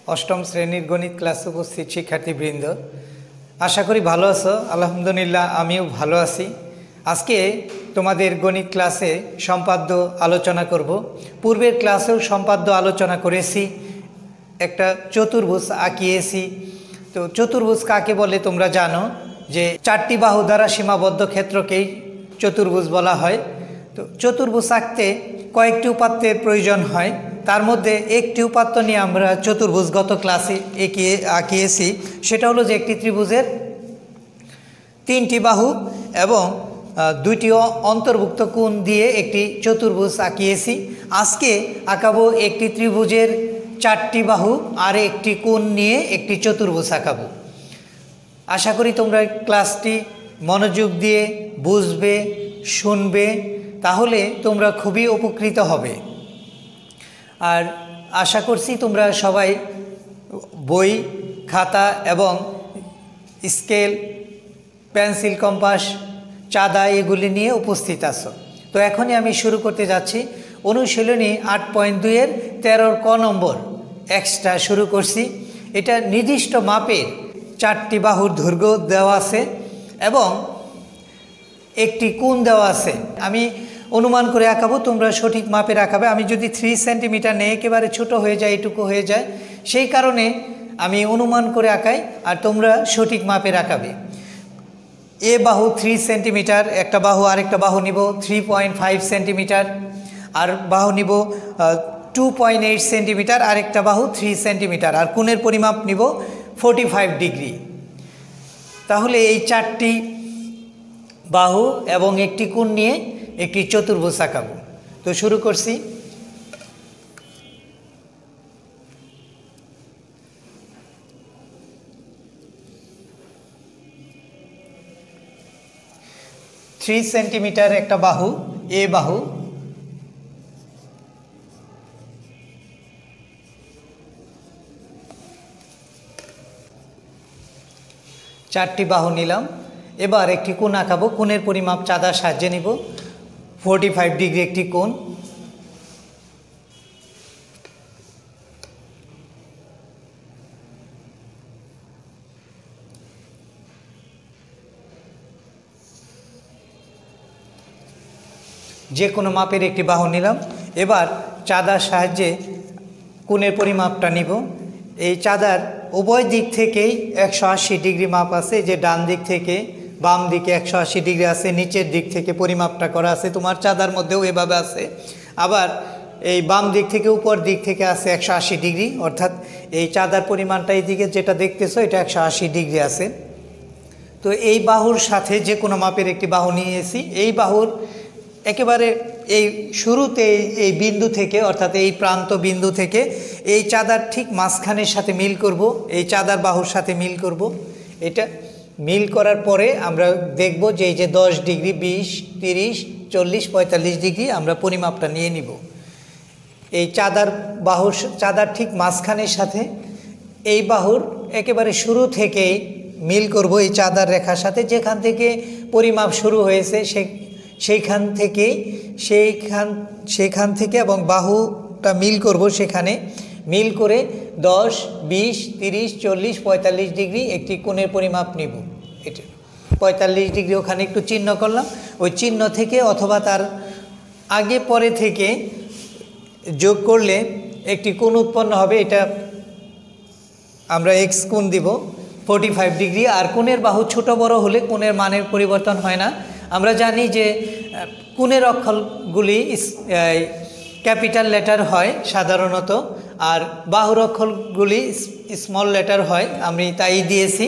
অষ্টম শ্রেণীর গণিত ক্লাসে উপস্থিত শিক্ষার্থীবৃন্দ, আশা করি ভালো আছো। আলহামদুলিল্লাহ আমিও ভালো আছি। আজকে তোমাদের গণিত ক্লাসে সম্পাদ্য আলোচনা করব। পূর্বের ক্লাসেও সম্পাদ্য আলোচনা করেছি, একটা চতুর্ভুজ আঁকিয়েছি। তো চতুর্ভুজ কাকে বলে তোমরা জানো, যে চারটি বাহু দ্বারা সীমাবদ্ধ ক্ষেত্রকেই চতুর্ভুজ বলা হয়। তো চতুর্ভুজ আঁকতে কয়েকটি উপাত্তের প্রয়োজন হয়, তার মধ্যে একটি উপাত্ত নিয়ে আমরা চতুর্ভুজ গত ক্লাসে আঁকিয়েছি। সেটা হলো যে একটি ত্রিভুজের তিনটি বাহু এবং দুইটি অন্তর্ভুক্ত কোণ দিয়ে একটি চতুর্ভুজ আঁকিয়েছি। আজকে আঁকাবো একটি ত্রিভুজের চারটি বাহু আর একটি কোণ নিয়ে একটি চতুর্ভুজ আঁকাবো। আশা করি তোমরা ক্লাসটি মনোযোগ দিয়ে বুঝবে, শুনবে, তাহলে তোমরা খুবই উপকৃত হবে। আর আশা করছি তোমরা সবাই বই, খাতা এবং স্কেল, পেন্সিল, কম্পাস, চাঁদা এগুলি নিয়ে উপস্থিত আছো। তো এখনই আমি শুরু করতে যাচ্ছি। অনুশীলনী 8.2-এর 13 ক নম্বর এক্সট্রা শুরু করছি। এটা নির্দিষ্ট মাপের চারটি বাহুর দৈর্ঘ্য দেওয়া আছে এবং একটি কোণ দেওয়া আছে। আমি অনুমান করে আঁকাবো, তোমরা সঠিক মাপের আঁকাবে। আমি যদি 3 সেন্টিমিটার নেই, একেবারে ছোট হয়ে যায়, এটুকু হয়ে যায়, সেই কারণে আমি অনুমান করে আঁকাই আর তোমরা সঠিক মাপের আঁকাবে। এ বাহু 3 সেন্টিমিটার, একটা বাহু আরেকটা বাহু নিব 3.5 সেন্টিমিটার, আর বাহু নিব 2.8 সেন্টিমিটার, আরেকটা বাহু 3 সেন্টিমিটার, আর কোণের পরিমাপ নিব 45 ডিগ্রি। তাহলে এই চারটি বাহু এবং একটি কোণ নিয়ে একটি চতুর্ভুজ আঁকাবো। তো শুরু করছি। থ্রি সেন্টিমিটার একটা বাহু, এ বাহু, চারটি বাহু নিলাম। এবার একটি কোণ আঁকাবো। কোণের পরিমাপ চাঁদার সাহায্যে নিব। 45 ডিগ্রি একটি কোণ। যে কোনো মাপের একটি বাহু নিলাম। এবার চাঁদার সাহায্যে কোণের পরিমাপটা নিব। এই চাঁদার উভয় দিক থেকেই 180 ডিগ্রি মাপ আছে, যে ডান দিক থেকে বাম দিকে 180 ডিগ্রি আছে, নিচের দিক থেকে পরিমাপটা করা আছে। তোমার চাঁদার মধ্যেও এভাবে আছে। আবার এই বাম দিক থেকে উপর দিক থেকে আছে 180 ডিগ্রি, অর্থাৎ এই চাঁদার পরিমাণটা এই দিকে যেটা দেখতেছো এটা 180 ডিগ্রি আছে। তো এই বাহুর সাথে যে কোনো মাপের একটি বাহু নিয়েছি। এই বাহুর একেবারে এই শুরুতে এই বিন্দু থেকে, অর্থাৎ এই প্রান্ত বিন্দু থেকে এই চাঁদার ঠিক মাঝখানের সাথে মিল করব, এই চাঁদার বাহুর সাথে মিল করব। এটা মিল করার পরে আমরা দেখব যে এই যে 10 ডিগ্রি, 20, 30, 40, 45 ডিগ্রি আমরা পরিমাপটা নিয়ে নিব। এই চাঁদার বাহুর, চাঁদার ঠিক মাঝখানের সাথে এই বাহুর একেবারে শুরু থেকেই মিল করব এই চাঁদার রেখার সাথে। যেখান থেকে পরিমাপ শুরু হয়েছে সেইখান থেকে এবং বাহুটা মিল করব, সেখানে মিল করে 10, 20, 30, 40, 45 ডিগ্রি একটি কোণের পরিমাপ নিব। এটা 45 ডিগ্রি ওখানে একটু চিহ্ন করলাম। ওই চিহ্ন থেকে অথবা তার আগে পরে থেকে যোগ করলে একটি কোণ উৎপন্ন হবে। এটা আমরা এক্স কোণ দিব 45 ডিগ্রি। আর কোণের বাহু ছোট বড় হলে কোণের মানের পরিবর্তন হয় না। আমরা জানি যে কোণের অক্ষরগুলি ক্যাপিটাল লেটার হয় সাধারণত, আর বাহুর অক্ষরগুলি স্মল লেটার হয়। আমি তাই দিয়েছি।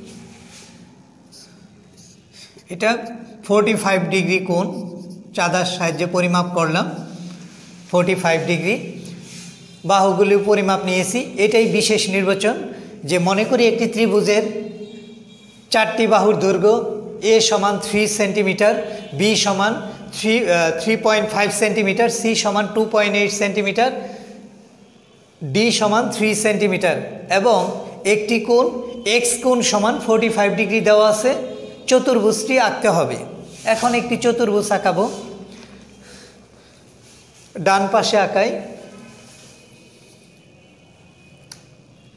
এটা 45 ডিগ্রি কোণ চাঁদার সাহায্যে পরিমাপ করলাম, 45 ডিগ্রি। বাহুগুলি পরিমাপ নিয়েছি। এটাই বিশেষ নির্বাচন, যে মনে করি একটি ত্রিভুজের চারটি বাহুর দৈর্ঘ্য এ সমান 3 সেন্টিমিটার, বি সমান 3.5 সেন্টিমিটার, সি সমান 2.8 সেন্টিমিটার, ডি সমান 3 সেন্টিমিটার এবং একটি কোণ এক্স কোণ সমান 45 ডিগ্রি দেওয়া আছে। চতুর্ভুজটি আঁকতে হবে। এখন একটি চতুর্ভুজ আঁকাবো। ডান পাশে আঁকাই।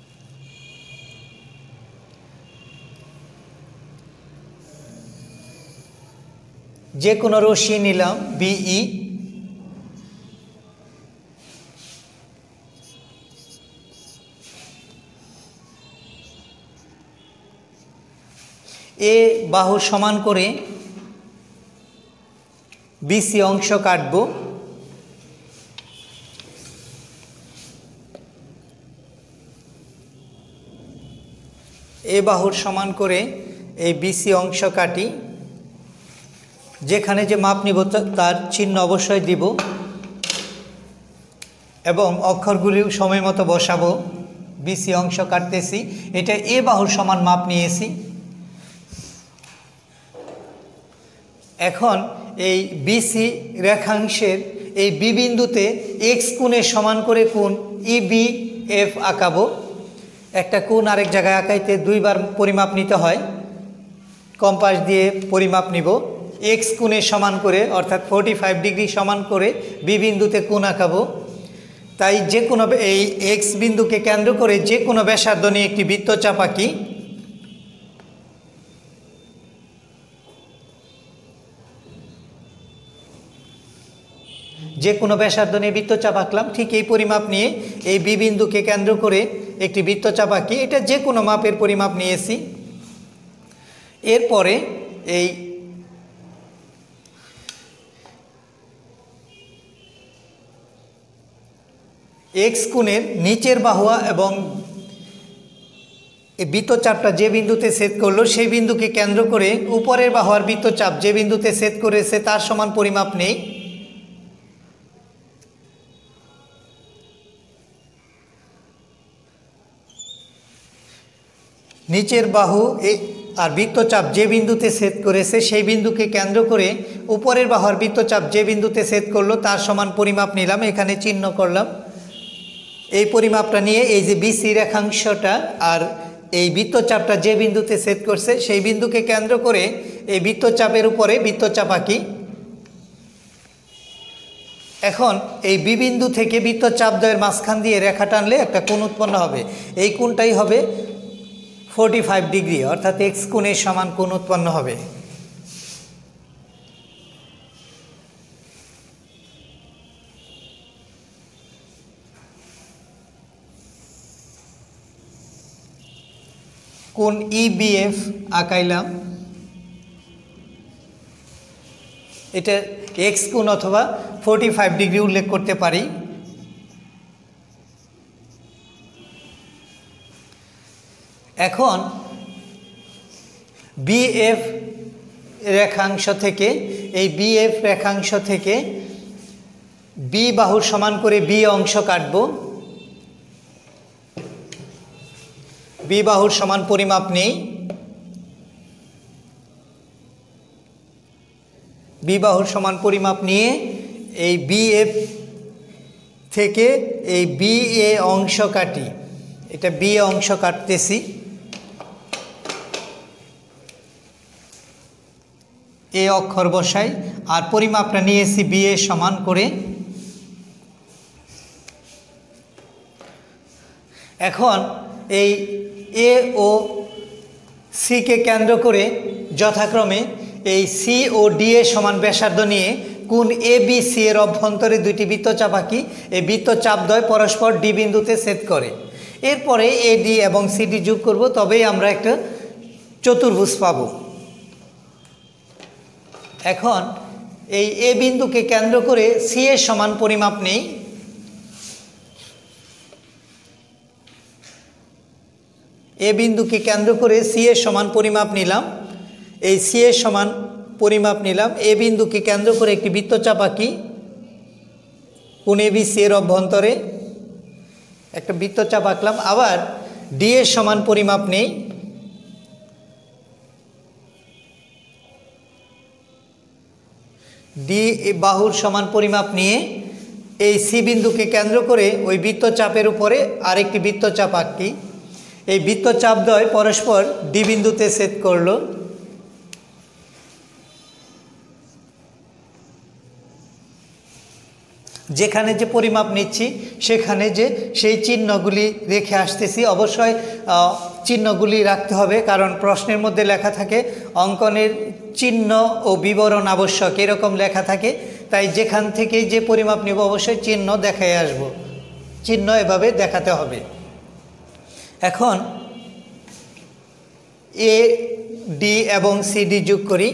যে কোনো রশ্মি নিলাম বিই, এ বাহু সমান করে বিসি অংশ কাটব। এ বাহুর সমান করে এই বিসি অংশ কাটি। যেখানে যে মাপ নিব তার চিহ্ন অবশ্যই দিব এবং অক্ষরগুলিও সময় মতো বসাবো। বিসি অংশ কাটতেছি, এটা এ বাহুর সমান মাপ নিয়েছি। এখন এই বিসি রেখাংশের এই বি বিন্দুতে এক্স কোণের সমান করে কোণ ইবিএফ আঁকাবো। একটা কোণ আরেক জায়গায় আঁকাইতে দুইবার পরিমাপ নিতে হয়। কম্পাস দিয়ে পরিমাপ নিব, এক্স কোণের সমান করে অর্থাৎ 45 ডিগ্রি সমান করে বি বিন্দুতে কোণ আঁকাবো। তাই যে কোনো এই এক্স বিন্দুকে কেন্দ্র করে যে কোনো ব্যাসার্ধ নিয়ে একটি বৃত্তচাপ আঁকি। যে কোনো ব্যাসার্ধ নিয়ে বৃত্তচাপ আঁকলাম। ঠিক এই পরিমাপ নিয়ে এই বি বিন্দুকে কেন্দ্র করে একটি বৃত্তচাপ আঁকি। এটা যে কোনো মাপের পরিমাপ নিয়েছি। এরপরে এই এক্স কোণের নিচের বাহুয়া এবং এই বৃত্তচাপটা যে বিন্দুতে ছেদ করলো সেই বিন্দুকে কেন্দ্র করে উপরের বাহুয়ার বৃত্তচাপ যে বিন্দুতে ছেদ করেছে তার সমান পরিমাপ নেই। নিচের বাহু আর বৃত্তচাপ যে বিন্দুতে ছেদ করেছে সেই বিন্দুকে কেন্দ্র করে উপরের বাহুর বৃত্তচাপ যে বিন্দুতে ছেদ করলো তার সমান পরিমাপ নিলাম, এখানে চিহ্ন করলাম। এই পরিমাপটা নিয়ে এই যে বিসি রেখাংশটা আর এই বৃত্তচাপটা যে বিন্দুতে ছেদ করছে সেই বিন্দুকে কেন্দ্র করে এই বৃত্তচাপের উপরে বৃত্তচাপ আঁকি। এখন এই বি বিন্দু থেকে বৃত্তচাপদ্বয়ের মাঝখান দিয়ে রেখা টানলে একটা কোণ উৎপন্ন হবে। এই কোণটাই হবে 45 ডিগ্রি, অর্থাৎ এক্স কোণের সমান কোণ উৎপন্ন হবে। কোণ ইবিএফ আঁকাইলাম। এটা এক্স কোণ অথবা 45 ডিগ্রি উল্লেখ করতে পারি। এখন বিএফ রেখাংশ থেকে এই বিএফ রেখাংশ থেকে বি বাহুর সমান করে বি অংশ কাটব। বি বাহুর সমান পরিমাপ নেই। বি বাহুর সমান পরিমাপ নিয়ে এই বিএফ থেকে এই বি এ অংশ কাটি। এটা বি এ অংশ কাটতেছি। এ অক্ষর বসাই আর পরিমাপটা নিয়েছি বি এ সমান করে। এখন এই এ ও সি কে কেন্দ্র করে যথাক্রমে এই সি ও ডি এ সমান ব্যাসার্ধ নিয়ে কোণ এ বি সি এর অভ্যন্তরে দুইটি বৃত্তচাপ আঁকি। এই বৃত্তচাপদ্বয় পরস্পর ডি বিন্দুতে ছেদ করে। এরপরে এ ডি এবং সি ডি যোগ করব, তবেই আমরা একটা চতুর্ভুজ পাব। এখন এই এ বিন্দুকে কেন্দ্র করে সি এর সমান পরিমাপ নেই। এ বিন্দুকে কেন্দ্র করে সি এর সমান পরিমাপ নিলাম। এই সি এর সমান পরিমাপ নিলাম। এ বিন্দুকে কেন্দ্র করে একটি বৃত্তচাপ আঁকি। কোণ এ বি সি এর অভ্যন্তরে একটা বৃত্তচাপ আঁকলাম। আবার ডি এর সমান পরিমাপ নেই। ডি বাহুর সমান পরিমাপ নিয়ে এই সি বিন্দুকে কেন্দ্র করে ওই বৃত্তচাপের উপরে আরেকটি বৃত্তচাপ আঁকি। এই বৃত্তচাপদ্বয় পরস্পর ডি বিন্দুতে ছেদ করল। যেখানে যে পরিমাপ নিচ্ছি সেখানে যে সেই চিহ্নগুলি রেখে আসতেছি। অবশ্যই চিহ্নগুলি রাখতে হবে, কারণ প্রশ্নের মধ্যে লেখা থাকে অঙ্কনের চিহ্ন ও বিবরণ আবশ্যক এরকম লেখা থাকে, তাই যেখান থেকে যে পরিমাপ নেব অবশ্যই চিহ্ন দেখায় আসব, চিহ্ন এভাবে দেখাতে হবে। এখন এ ডি এবং সিডি যোগ করি।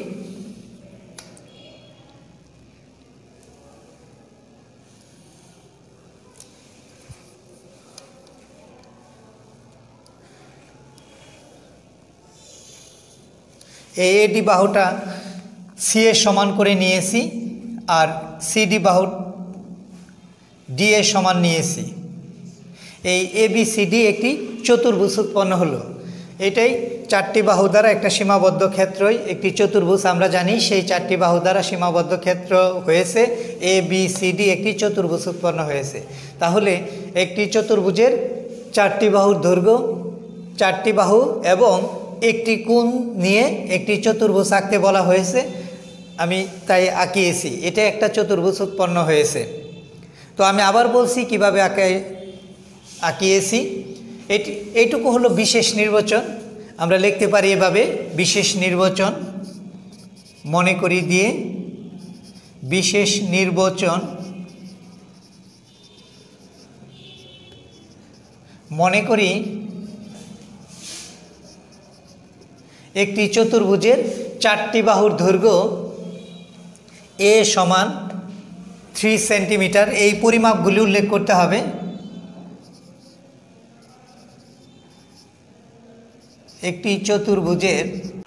এডি বাহুটা সি এর সমান করে নিয়েছি আর সিডি বাহু ডি এর সমান নিয়েছি। এই এবিসিডি একটি চতুর্ভুজ উৎপন্ন হলো। এটাই চারটি বাহু দ্বারা একটা সীমাবদ্ধ ক্ষেত্রই একটি চতুর্ভুজ আমরা জানি, সেই চারটি বাহু দ্বারা সীমাবদ্ধ ক্ষেত্র হয়েছে এবিসিডি একটি চতুর্ভুজ উৎপন্ন হয়েছে। তাহলে একটি চতুর্ভুজের চারটি বাহুর দৈর্ঘ্য, চারটি বাহু এবং একটি কোণ নিয়ে একটি চতুর্ভুজ আঁকতে বলা হয়েছে, আমি তাই আঁকিয়েছি। এটা একটা চতুর্ভুজ উৎপন্ন হয়েছে। তো আমি আবার বলছি কিভাবে আঁকিয়েছি। এইটুকু হলো বিশেষ নির্বাচন। আমরা লিখতে পারি এভাবে, বিশেষ নির্বাচন মনে করি দিয়ে, বিশেষ নির্বাচন মনে করি একটি চতুর্ভুজের চারটি বাহুর দৈর্ঘ্য এ সমান 3 সেন্টিমিটার। এই পরিমাপগুলি উল্লেখ করতে হবে। একটি চতুর্ভুজের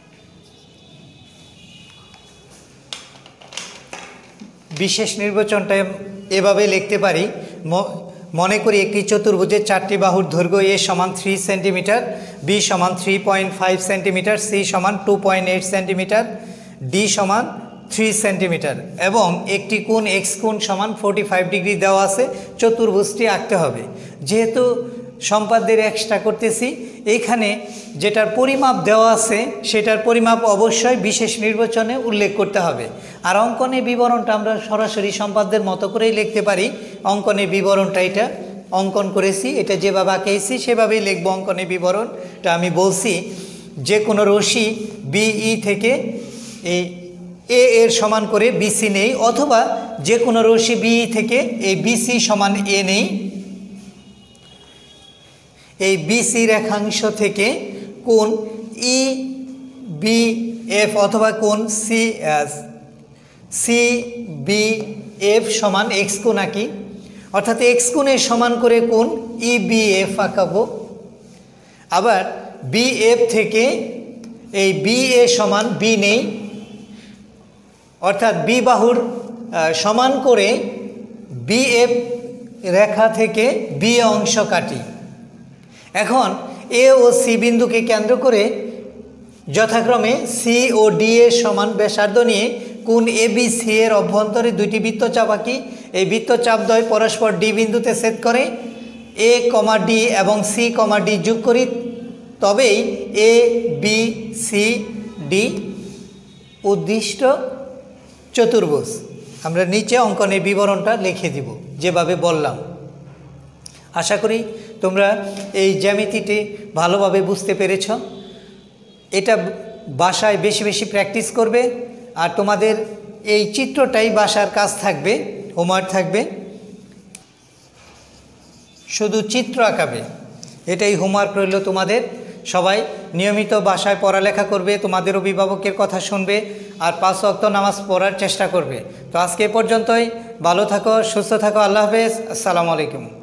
বিশেষ নির্বাচনটা এভাবে লিখতে পারি, মনে করি একটি চতুর্ভুজের চারটি বাহুর দৈর্ঘ্য এ সমান 3 সেন্টিমিটার, বি সমান 3.5 সেন্টিমিটার, সি সমান 2.8 সেন্টিমিটার, ডি সমান 3 সেন্টিমিটার এবং একটি কোণ এক্স কোণ সমান 45 ডিগ্রি দেওয়া আছে। চতুর্ভুজটি আঁকতে হবে। যেহেতু সম্পাদ্যের এক্সট্রা করতেছি, এইখানে যেটার পরিমাপ দেওয়া আছে সেটার পরিমাপ অবশ্যই বিশেষ নির্বাচনে উল্লেখ করতে হবে। আর অঙ্কনের বিবরণটা আমরা সরাসরি সম্পাদ্যের মতো করেই লিখতে পারি। অঙ্কনের বিবরণটা এটা অঙ্কন করেছি, এটা যেভাবে আঁকেছি সেভাবেই লিখব। অঙ্কনের বিবরণটা আমি বলছি, যে কোনো রশ্মি বিই থেকে এই এ এর সমান করে বিসি নেই, অথবা যে কোনো রশ্মি বিই থেকে এই বিসি সমান এ নেই। এই বিসি রেখাংশ থেকে কোণ ই বি এফ অথবা কোণ সি বি এফ সমান এক্স কোণ আঁকি, অর্থাৎ এক্স কোণের সমান করে কোণ ই বি এফ আঁকাবো। আবার বি এফ থেকে এই বি এ সমান বি নেই, অর্থাৎ বি বাহুর সমান করে বি এফ রেখা থেকে বি অংশ কাটি। এখন এ ও সি বিন্দুকে কেন্দ্র করে যথাক্রমে সি ও ডি এর সমান ব্যাসার্ধ নিয়ে কোণ এ বি সি এর অভ্যন্তরে দুইটি বৃত্তচাপ আঁকি। এই বৃত্তচাপদ্বয় পরস্পর ডি বিন্দুতে ছেদ করে এ কমা ডি এবং সি কমা ডি যোগ করি, তবেই এ বি সি ডি উদ্দিষ্ট চতুর্ভুজ। আমরা নিচে অঙ্কনের বিবরণটা লিখে দিব যেভাবে বললাম। আশা করি তোমরা এই জ্যামিতিটি ভালোভাবে বুঝতে পেরেছ। এটা বাসায় বেশি বেশি প্র্যাকটিস করবে, আর তোমাদের এই চিত্রটাই বাসার কাজ থাকবে, হোমওয়ার্ক থাকবে। শুধু চিত্র আঁকাবে, এটাই হোমওয়ার্ক রইল তোমাদের। সবাই নিয়মিত বাসায় পড়ালেখা করবে, তোমাদের অভিভাবকের কথা শুনবে, আর 5 ওয়াক্ত নামাজ পড়ার চেষ্টা করবে। তো আজকে এ পর্যন্তই। ভালো থাকো, সুস্থ থাকো। আল্লাহ হাফেজ। আসসালামু আলাইকুম।